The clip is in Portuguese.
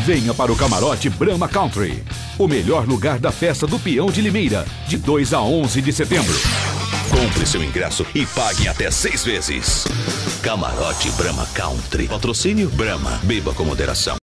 Venha para o Camarote Brahma Country, o melhor lugar da festa do Peão de Limeira, de 2 a 11 de setembro. Compre seu ingresso e pague até 6 vezes. Camarote Brahma Country. Patrocínio Brahma. Beba com moderação.